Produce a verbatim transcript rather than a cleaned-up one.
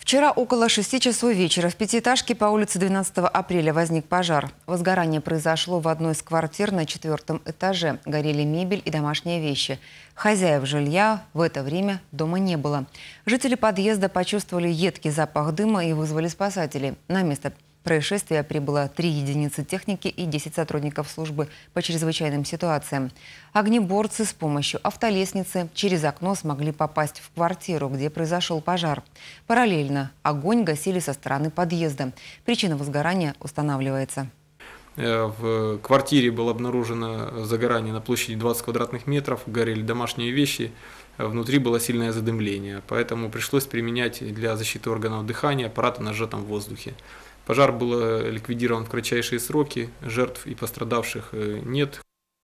Вчера около шести часов вечера в пятиэтажке по улице двенадцатого апреля возник пожар. Возгорание произошло в одной из квартир на четвертом этаже. Горели мебель и домашние вещи. Хозяев жилья в это время дома не было. Жители подъезда почувствовали едкий запах дыма и вызвали спасателей. На место происшествия прибыло три единицы техники и десять сотрудников службы по чрезвычайным ситуациям. Огнеборцы с помощью автолестницы через окно смогли попасть в квартиру, где произошел пожар. Параллельно огонь гасили со стороны подъезда. Причина возгорания устанавливается. В квартире было обнаружено загорание на площади двадцать квадратных метров, горели домашние вещи, внутри было сильное задымление, поэтому пришлось применять для защиты органов дыхания аппараты на сжатом воздухе. Пожар был ликвидирован в кратчайшие сроки, жертв и пострадавших нет.